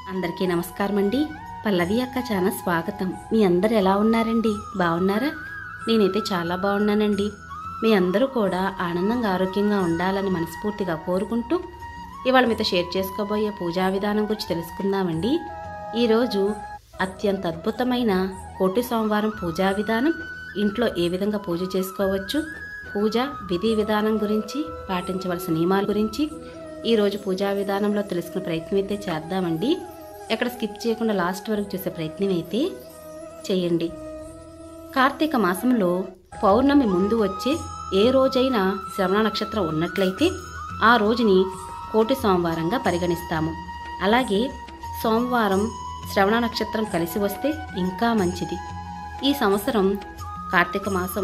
అందరికీ నమస్కారం అండి. పల్లవి అక్క ఛానల్ స్వాగతం. మీ అందరు ఎలా ఉన్నారండి? బాగున్నారా? నేనైతే చాలా బాగున్నానండి. మీ అందరూ కూడా ఆనందంగా ఆరోగ్యంగా ఉండాలని మనస్ఫూర్తిగా కోరుకుంటూ ఇవాళ మీతో షేర్ చేసుకోబోయే పూజా విధానం గురించి తెలుసుకుందామండి. ఈరోజు అత్యంత అద్భుతమైన కోటి సోమవారం పూజా విధానం, ఇంట్లో ఏ విధంగా పూజ చేసుకోవచ్చు, పూజ విధి విధానం గురించి, పాటించవలసిన నియమాల గురించి ఈరోజు పూజా విధానంలో తెలుసుకునే ప్రయత్నం అయితే చేద్దామండి. ఎక్కడ స్కిప్ చేయకుండా లాస్ట్ వరకు చూసే ప్రయత్నం అయితే చేయండి. కార్తీక మాసంలో పౌర్ణమి ముందు వచ్చే ఏ రోజైనా శ్రవణ నక్షత్రం ఉన్నట్లయితే ఆ రోజుని కోటి సోమవారంగా పరిగణిస్తాము. అలాగే సోమవారం శ్రవణ నక్షత్రం కలిసి వస్తే ఇంకా మంచిది. ఈ సంవత్సరం కార్తీక మాసం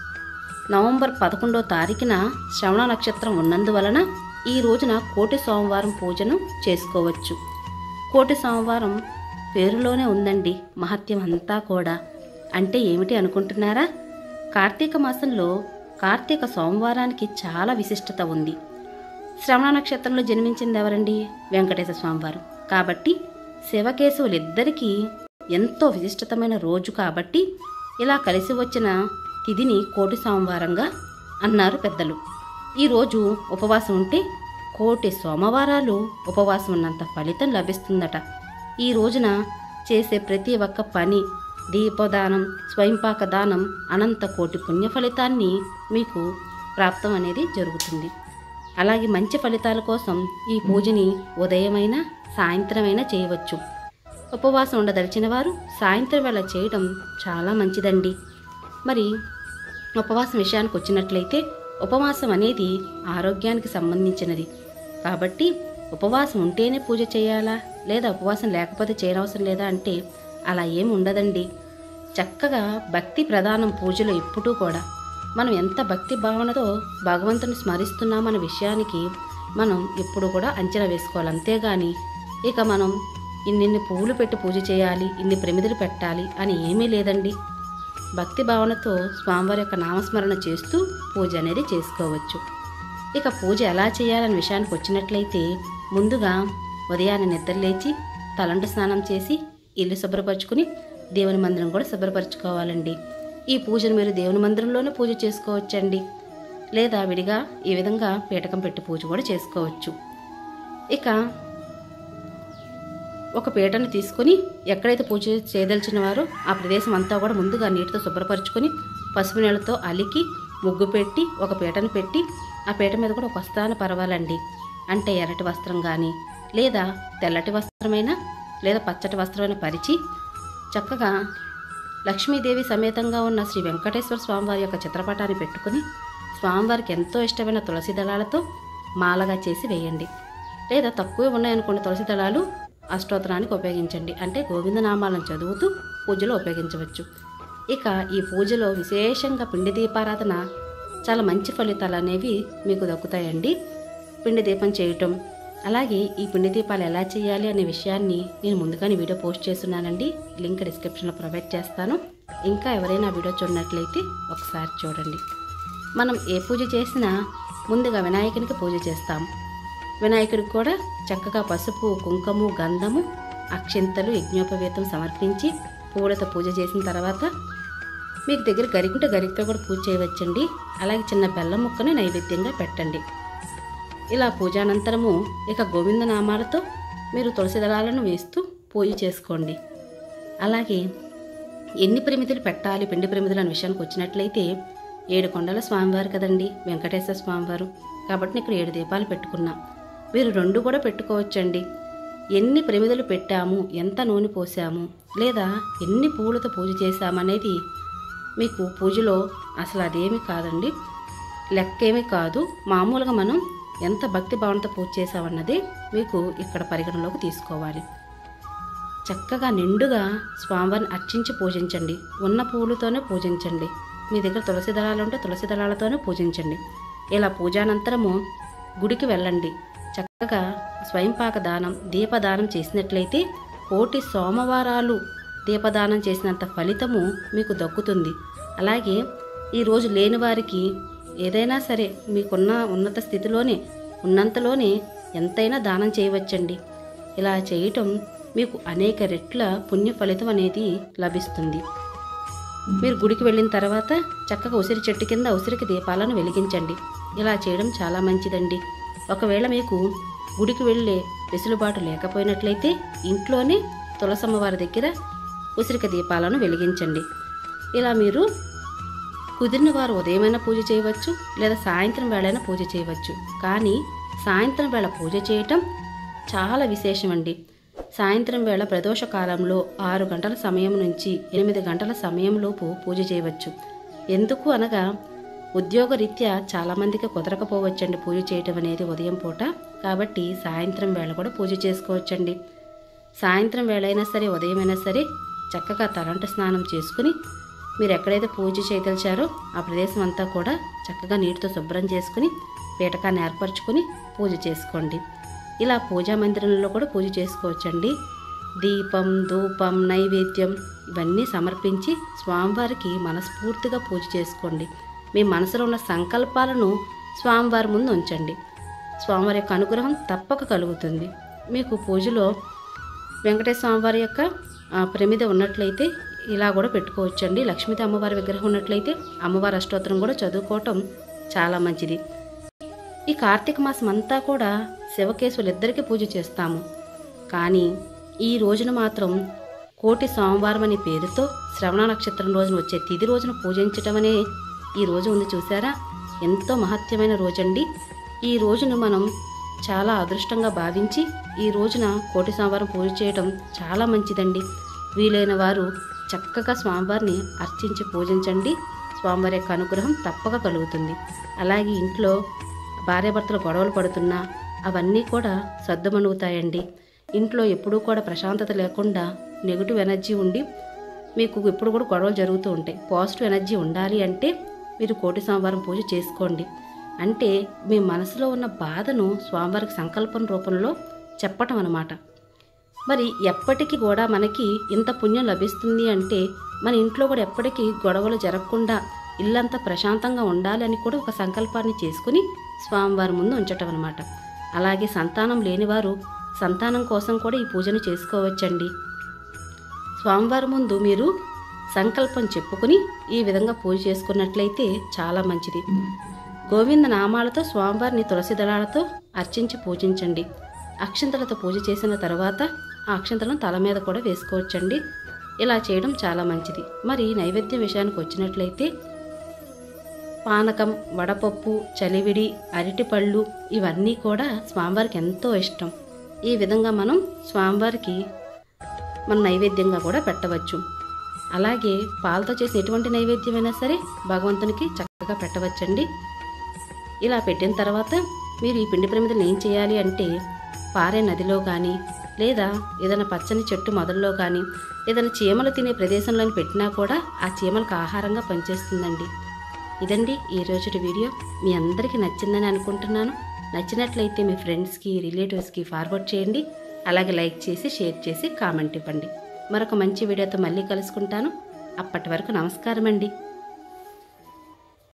నవంబర్ 11వ తారీఖున శ్రవణ నక్షత్రం ఉన్నందువలన ఈ రోజున కోటి సోమవారం పూజను చేసుకోవచ్చు. కోటి సోమవారం పేరులోనే ఉందండి మహత్యం అంతా కూడా. అంటే ఏమిటి అనుకుంటున్నారా? కార్తీక మాసంలో కార్తీక సోమవారానికి చాలా విశిష్టత ఉంది. శ్రవణ నక్షత్రంలో జన్మించింది ఎవరండి? వెంకటేశ్వర స్వామివారు. కాబట్టి శివకేశవులిద్దరికీ ఎంతో విశిష్టమైన రోజు కాబట్టి ఇలా కలిసి వచ్చిన తిథిని కోటి సోమవారంగా అన్నారు పెద్దలు. ఈరోజు ఉపవాసం ఉంటే కోటి సోమవారాలు ఉపవాసం ఉన్నంత ఫలితం లభిస్తుందట. ఈ రోజున చేసే ప్రతి ఒక్క పని, దీపదానం, స్వయంపాక దానం అనంత కోటి పుణ్య ఫలితాన్ని మీకు ప్రాప్తం అనేది జరుగుతుంది. అలాగే మంచి ఫలితాల కోసం ఈ పూజని ఉదయమైనా సాయంత్రమైనా చేయవచ్చు. ఉపవాసం ఉండదలిచిన వారు సాయంత్రం వేళ చేయడం చాలా మంచిదండి. మరి ఉపవాసం విషయానికి వచ్చినట్లయితే ఉపవాసం అనేది ఆరోగ్యానికి సంబంధించినది కాబట్టి ఉపవాసం ఉంటేనే పూజ చేయాలా, లేదా ఉపవాసం లేకపోతే చేయనవసరం లేదా అంటే అలా ఏమి ఉండదండి. చక్కగా భక్తి ప్రధానం పూజలో ఎప్పుడూ కూడా మనం ఎంత భక్తి భావనతో భగవంతుని స్మరిస్తున్నామన్న విషయానికి మనం ఎప్పుడు కూడా అంచనా వేసుకోవాలి. అంతేగాని ఇక మనం ఇన్నిన్ని పువ్వులు పెట్టి పూజ చేయాలి, ఇన్ని ప్రమిదలు పెట్టాలి అని ఏమీ లేదండి. భక్తి భావనతో స్వామివారి యొక్క నామస్మరణ చేస్తూ పూజ అనేది చేసుకోవచ్చు. ఇక పూజ ఎలా చేయాలనే విషయానికి వచ్చినట్లయితే ముందుగా ఉదయాన్నే నిద్రలేచి తలంటు స్నానం చేసి ఇల్లు శుభ్రపరచుకుని దేవుని మందిరం కూడా శుభ్రపరచుకోవాలండి. ఈ పూజను మీరు దేవుని మందిరంలోనే పూజ చేసుకోవచ్చండి, లేదా విడిగా ఈ విధంగా పీఠకం పెట్టి పూజ కూడా చేసుకోవచ్చు. ఇక ఒక పీటను తీసుకొని ఎక్కడైతే పూజ చేయదలిచిన వారో ఆ ప్రదేశం అంతా కూడా ముందుగా నీటితో శుభ్రపరచుకొని పసుపు నీళ్ళతో అలికి ముగ్గు పెట్టి ఒక పీటను పెట్టి ఆ పీట మీద కూడా ఒక వస్త్రాన్ని పరవాలండి. అంటే ఎర్రటి వస్త్రం కానీ, లేదా తెల్లటి వస్త్రమైనా, లేదా పచ్చటి వస్త్రమైన పరిచి చక్కగా లక్ష్మీదేవి సమేతంగా ఉన్న శ్రీ వెంకటేశ్వర స్వామివారి యొక్క చిత్రపటాన్ని పెట్టుకుని స్వామివారికి ఎంతో ఇష్టమైన తులసి దళాలతో మాలగా చేసి వేయండి. లేదా తక్కువే ఉన్నాయనుకోండి తులసి దళాలు, అష్టోత్తరానికి ఉపయోగించండి. అంటే గోవిందనామాలను చదువుతూ పూజలో ఉపయోగించవచ్చు. ఇక ఈ పూజలో విశేషంగా పిండి దీపారాధన చాలా మంచి ఫలితాలు అనేవి మీకు దక్కుతాయండి. పిండి దీపం చేయటం, అలాగే ఈ పిండి దీపాలు ఎలా చేయాలి అనే విషయాన్ని నేను ముందుగానే వీడియో పోస్ట్ చేస్తున్నానండి. లింక్ డిస్క్రిప్షన్లో ప్రొవైడ్ చేస్తాను. ఇంకా ఎవరైనా వీడియో చూడనట్లయితే ఒకసారి చూడండి. మనం ఏ పూజ చేసినా ముందుగా వినాయకునికి పూజ చేస్తాం. వినాయకుడికి కూడా చక్కగా పసుపు, కుంకుమ, గంధము, అక్షింతలు, యజ్ఞోపవీతం సమర్పించి పూలతో పూజ చేసిన తర్వాత మీకు దగ్గర గరికుంటే గరికతో కూడా పూజ చేయవచ్చండి. అలాగే చిన్న బెల్లం ముక్కని నైవేద్యంగా పెట్టండి. ఇలా పూజానంతరము ఇక గోవిందనామాలతో మీరు తులసి దళాలను వేస్తూ పూజ చేసుకోండి. అలాగే ఎన్ని ప్రమిదలు పెట్టాలి, పిండి ప్రమిదలు అనే విషయానికి వచ్చినట్లయితే 7 కొండల స్వామివారు కదండి వెంకటేశ్వర స్వామివారు. కాబట్టి ఇక్కడ 7 దీపాలు పెట్టుకున్నాం. మీరు 2 కూడా పెట్టుకోవచ్చండి. ఎన్ని ప్రమిదలు పెట్టాము, ఎంత నూనె పోసాము, లేదా ఎన్ని పువ్వులతో పూజ చేశామనేది మీకు పూజలో అసలు అదేమీ కాదండి, లెక్కేమీ కాదు. మామూలుగా మనం ఎంత భక్తి భావనతో పూజ చేసామన్నది మీకు ఇక్కడ పరిగణలోకి తీసుకోవాలి. చక్కగా నిండుగా స్వామివారిని అర్చించి పూజించండి. ఉన్న పువ్వులతోనే పూజించండి. మీ దగ్గర తులసి దళాలు ఉంటే తులసి దళాలతోనే పూజించండి. ఇలా పూజానంతరము గుడికి వెళ్ళండి. చక్కగా స్వయంపాక దానం, దీపదానం చేసినట్లయితే కోటి సోమవారాలు దీపదానం చేసినంత ఫలితము మీకు దక్కుతుంది. అలాగే ఈరోజు లేని వారికి ఏదైనా సరే మీకున్న ఉన్నత స్థితిలోనే ఉన్నంతలోనే ఎంతైనా దానం చేయవచ్చండి. ఇలా చేయటం మీకు అనేక రెట్ల పుణ్య ఫలితం అనేది లభిస్తుంది. మీరు గుడికి వెళ్ళిన తర్వాత చక్కగా ఉసిరి చెట్టు కింద ఉసిరికి దీపాలను వెలిగించండి. ఇలా చేయడం చాలా మంచిదండి. ఒకవేళ మీకు గుడికి వెళ్ళే వెసులుబాటు లేకపోయినట్లయితే ఇంట్లోనే తులసమ్మ వారి దగ్గర ఉసిరిక దీపాలను వెలిగించండి. ఇలా మీరు కుదిరిన వారు ఉదయమైనా పూజ చేయవచ్చు, లేదా సాయంత్రం వేళైనా పూజ చేయవచ్చు. కానీ సాయంత్రం వేళ పూజ చేయటం చాలా విశేషమండి. సాయంత్రం వేళ ప్రదోష కాలంలో 6 గంటల సమయం నుంచి 8 గంటల సమయంలోపు పూజ చేయవచ్చు. ఎందుకు అనగా ఉద్యోగరీత్యా చాలామందికి కుదరకపోవచ్చండి పూజ చేయటం అనేది ఉదయం పూట. కాబట్టి సాయంత్రం వేళ కూడా పూజ చేసుకోవచ్చండి. సాయంత్రం వేళ అయినా సరే ఉదయమైనా సరే చక్కగా తలంట స్నానం చేసుకుని మీరు ఎక్కడైతే పూజ చేయదలిచారో ఆ ప్రదేశం అంతా కూడా చక్కగా నీటితో శుభ్రం చేసుకుని పీటకాన్ని ఏర్పరచుకుని పూజ చేసుకోండి. ఇలా పూజా మందిరంలో కూడా పూజ చేసుకోవచ్చండి. దీపం, ధూపం, నైవేద్యం ఇవన్నీ సమర్పించి స్వామివారికి మనస్ఫూర్తిగా పూజ చేసుకోండి. మీ మనసులో ఉన్న సంకల్పాలను స్వామివారి ముందు ఉంచండి. స్వామివారి యొక్క అనుగ్రహం తప్పక కలుగుతుంది. మీకు పూజలో వెంకటేశ్వర స్వామివారి యొక్క ప్రమిద ఉన్నట్లయితే ఇలా కూడా పెట్టుకోవచ్చండి. లక్ష్మీదేవి అమ్మవారి విగ్రహం ఉన్నట్లయితే అమ్మవారి అష్టోత్తరం కూడా చదువుకోవటం చాలా మంచిది. ఈ కార్తీక మాసం అంతా కూడా శివకేశవులిద్దరికీ పూజ చేస్తాము. కానీ ఈ రోజున మాత్రం కోటి సోమవారం అనే పేరుతో శ్రవణ నక్షత్రం రోజున వచ్చే తిథి రోజున పూజించటం అనే ఈ రోజు ఉంది చూసారా, ఎంతో మహత్యమైన రోజండి. ఈ రోజును మనం చాలా అదృష్టంగా భావించి ఈ రోజున కోటి సోమవారం పూజ చేయడం చాలా మంచిదండి. వీలైన వారు చక్కగా స్వామివారిని అర్చించి పూజించండి. స్వామివారి యొక్క అనుగ్రహం తప్పక కలుగుతుంది. అలాగే ఇంట్లో భార్యాభర్తలు గొడవలు పడుతున్నా అవన్నీ కూడా సర్దుమణుగుతాయండి. ఇంట్లో ఎప్పుడూ కూడా ప్రశాంతత లేకుండా నెగిటివ్ ఎనర్జీ ఉండి మీకు ఎప్పుడు కూడా గొడవలు జరుగుతూ ఉంటాయి. పాజిటివ్ ఎనర్జీ ఉండాలి అంటే మీరు కోటి సోమవారం పూజ చేసుకోండి. అంటే మీ మనసులో ఉన్న బాధను స్వామివారికి సంకల్పం రూపంలో చెప్పటం అన్నమాట. మరి ఎప్పటికీ కూడా మనకి ఇంత పుణ్యం లభిస్తుంది అంటే మన ఇంట్లో కూడా ఎప్పటికీ గొడవలు జరగకుండా ఇల్లంతా ప్రశాంతంగా ఉండాలి అని కూడా ఒక సంకల్పాన్ని చేసుకుని స్వామివారి ముందు ఉంచటం అన్నమాట. అలాగే సంతానం లేనివారు సంతానం కోసం కూడా ఈ పూజను చేసుకోవచ్చండి. స్వామివారి ముందు మీరు సంకల్పం చెప్పుకుని ఈ విధంగా పూజ చేసుకున్నట్లయితే చాలా మంచిది. గోవింద నామాలతో స్వామివారిని తులసి దళాలతో అర్చించి పూజించండి. అక్షంతలతో పూజ చేసిన తర్వాత ఆ అక్షంతలను తల మీద కూడా వేసుకోవచ్చండి. ఇలా చేయడం చాలా మంచిది. మరి నైవేద్యం విషయానికి వచ్చినట్లయితే పానకం, వడపప్పు, చలివిడి, అరటిపళ్ళు ఇవన్నీ కూడా స్వామివారికి ఎంతో ఇష్టం. ఈ విధంగా మనం స్వామివారికి మన నైవేద్యంగా కూడా పెట్టవచ్చు. అలాగే పాలతో చేసిన ఎటువంటి నైవేద్యమైనా సరే భగవంతునికి చక్కగా పెట్టవచ్చండి. ఇలా పెట్టిన తర్వాత మీరు ఈ పిండి ప్రమిదలు ఏం చేయాలి అంటే పారే నదిలో కానీ లేదా ఏదైనా పచ్చని చెట్టు మొదల్లో కానీ ఏదైనా చీమలు తినే ప్రదేశంలో పెట్టినా కూడా ఆ చీమలకు ఆహారంగా పనిచేస్తుందండి. ఇదండి ఈరోజు వీడియో. మీ అందరికీ నచ్చిందని అనుకుంటున్నాను. నచ్చినట్లయితే మీ ఫ్రెండ్స్కి, రిలేటివ్స్కి ఫార్వర్డ్ చేయండి. అలాగే లైక్ చేసి, షేర్ చేసి, కామెంట్ ఇవ్వండి. మరొక మంచి వీడియోతో మళ్ళీ కలుసుకుంటాను. అప్పటి వరకు నమస్కారం అండి.